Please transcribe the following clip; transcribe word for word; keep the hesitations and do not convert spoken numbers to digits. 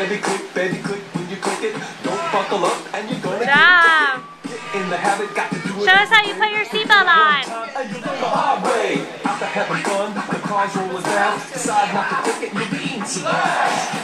Baby click, baby click, when you click it, don't buckle up and you're gonna Good job. get in the habit, got to do it. Show us how you put your seatbelt on. And you learn the hard way. After having fun, the car's rolling down. Decide not to click it, you'll be eating some ass.